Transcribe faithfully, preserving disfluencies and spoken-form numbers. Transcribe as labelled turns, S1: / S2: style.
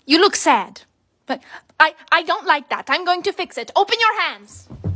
S1: You look sad. But I, I don't like that. I'm going to fix it. Open your hands.